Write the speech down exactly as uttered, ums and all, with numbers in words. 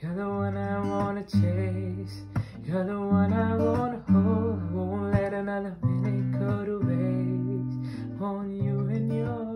You're the one I wanna chase. You're the one I wanna hold. I won't let another minute go to waste on you and yours.